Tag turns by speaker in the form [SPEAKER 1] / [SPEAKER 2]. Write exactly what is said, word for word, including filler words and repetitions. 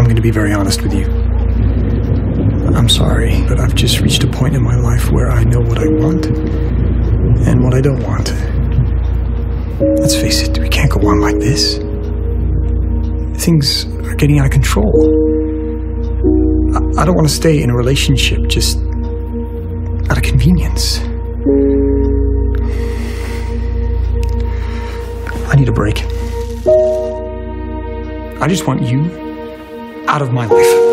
[SPEAKER 1] going to be very honest with you. I'm sorry, but I've just reached a point in my life where I know what I want and what I don't want. Let's face it, we can't go on like this. Things are getting out of control. I, I don't want to stay in a relationship just out of convenience. I need a break. I just want you out of my life.